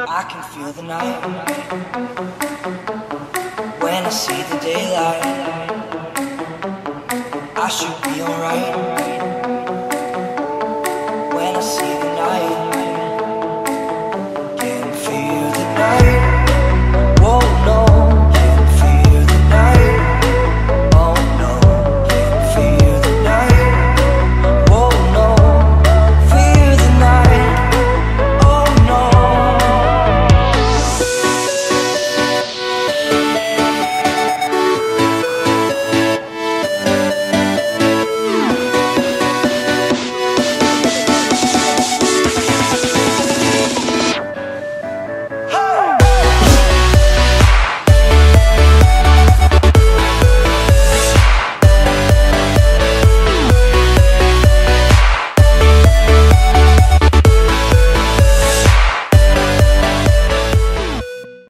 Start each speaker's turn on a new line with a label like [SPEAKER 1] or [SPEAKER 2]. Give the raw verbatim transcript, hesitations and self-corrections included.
[SPEAKER 1] I can feel the night when I see the daylight. I should be alright.